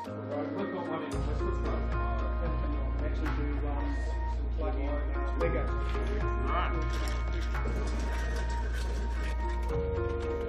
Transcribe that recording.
Right, click on one of them. Let's look right. Actually do some plug-in Lego. All right.